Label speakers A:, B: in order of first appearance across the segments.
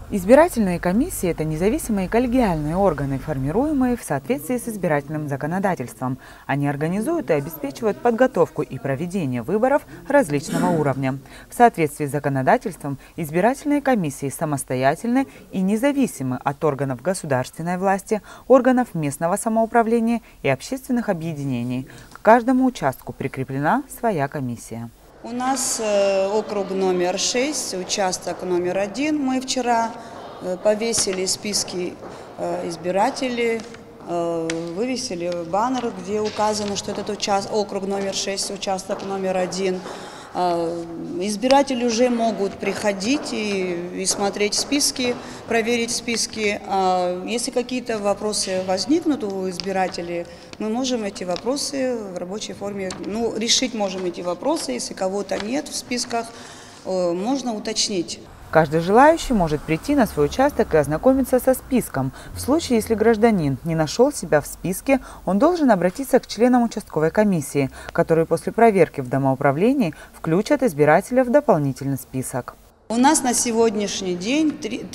A: Избирательные комиссии – это независимые коллегиальные органы, формируемые в соответствии с избирательным законодательством. Они организуют и обеспечивают подготовку и проведение выборов различного уровня. В соответствии с законодательством избирательные комиссии самостоятельны и независимы от органов государственной власти, органов местного самоуправления и общественных объединений. К каждому участку прикреплена своя комиссия.
B: У нас округ номер 6, участок номер 1. Мы вчера повесили списки избирателей, вывесили баннер, где указано, что этот округ номер 6, участок номер 1. Избиратели уже могут приходить и смотреть списки, проверить списки. Если какие-то вопросы возникнут у избирателей, мы можем эти вопросы в рабочей форме, решить можем эти вопросы. Если кого-то нет в списках, можно уточнить.
A: Каждый желающий может прийти на свой участок и ознакомиться со списком. В случае, если гражданин не нашел себя в списке, он должен обратиться к членам участковой комиссии, которые после проверки в домоуправлении включат избирателя в дополнительный список.
B: У нас на сегодняшний день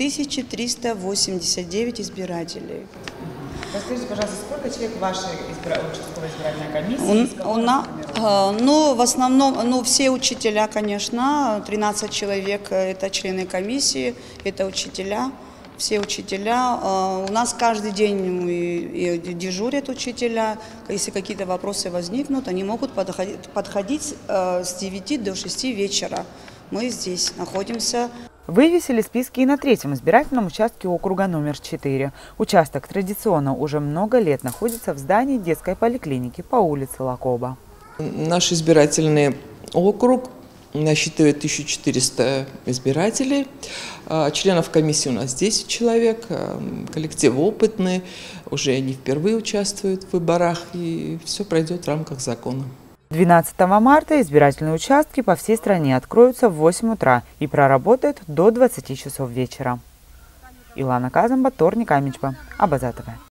B: 1389 избирателей.
A: Расскажите, пожалуйста, сколько человек в вашей участковой избирательной комиссии?
B: В основном, все учителя, конечно, 13 человек – это члены комиссии, это учителя, все учителя. У нас каждый день и дежурят учителя. Если какие-то вопросы возникнут, они могут подходить с 9 до 6 вечера. Мы здесь находимся.
A: Вывесили списки и на третьем избирательном участке округа номер 4. Участок традиционно уже много лет находится в здании детской поликлиники по улице Лакоба.
C: Наш избирательный округ насчитывает 1400 избирателей. Членов комиссии у нас 10 человек. Коллектив опытный, уже не впервые участвуют в выборах, и все пройдет в рамках закона.
A: 12 марта избирательные участки по всей стране откроются в 8 утра и проработают до 20 часов вечера. Илана Казамба, Торник Амичба, Абазатова.